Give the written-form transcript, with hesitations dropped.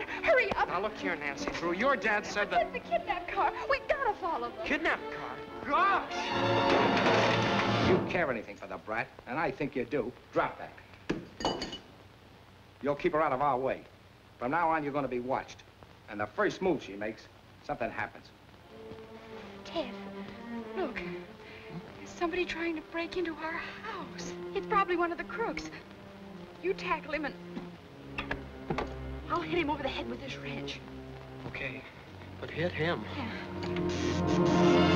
on. Hurry up. Now, look here, Nancy Drew. Your dad said that... It's the kidnap car. We gotta follow them. Kidnap car? Gosh! You care anything for the brat, and I think you do. Drop that. You'll keep her out of our way. From now on, you're going to be watched. And the first move she makes, something happens. Ted, look. There's somebody trying to break into our house. It's probably one of the crooks. You tackle him and... I'll hit him over the head with this wrench. Okay, but hit him. Yeah.